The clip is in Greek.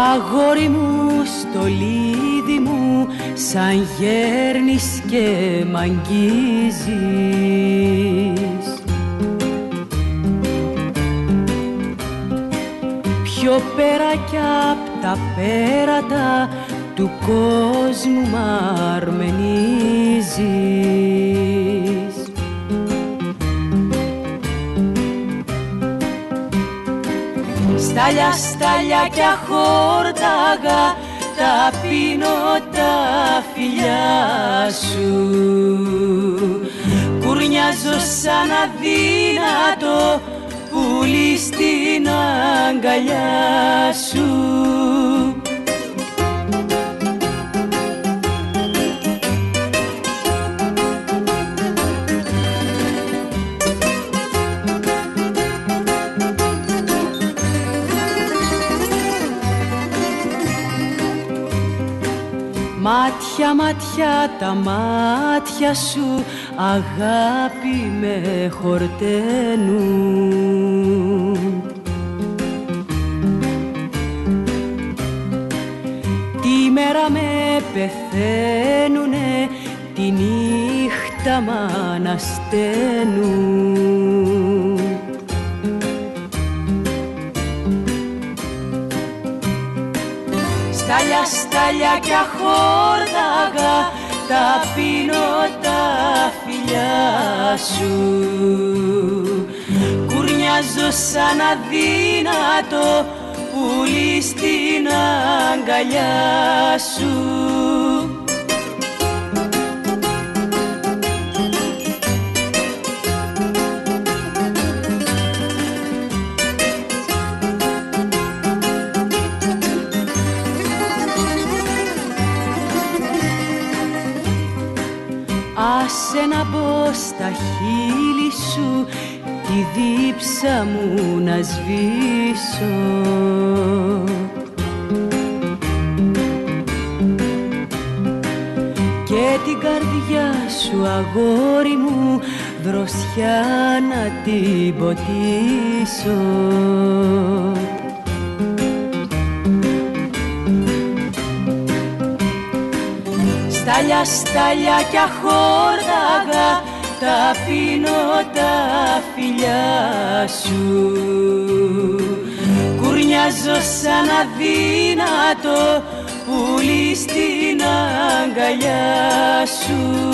Αγόρι μου, στολίδι μου, σαν γέρνεις και μ' αγγίζεις. Πιο πέρα κι απ' τα πέρατα του κόσμου μ' αρμενίζεις. Στάλια, στάλια κι αχόρταγα, τα πίνω τα φιλιά σου. Κουρνιάζω σαν αδύνατο πουλί στην αγκαλιά σου. Μάτια, μάτια, τα μάτια σου αγάπη με χορταίνουν. Τη μέρα με πεθαίνουνε, τη νύχτα μ' ανασταίνουν. Στάλια, στάλια κι αχόρταγα, τα πίνω τα φιλιά σου. Κουρνιάζω σαν αδύνατο πουλί στην αγκαλιά σου. Άσε να μπω στα χείλη σου, τη δίψα μου να σβήσω. Και την καρδιά σου, αγόρι μου, δροσιά να την ποτίσω. Στάλια, στάλια κι αχόρταγα, τα πίνω τα φιλιά σου. Κουρνιάζω σαν αδύνατο πουλί στην αγκαλιά σου.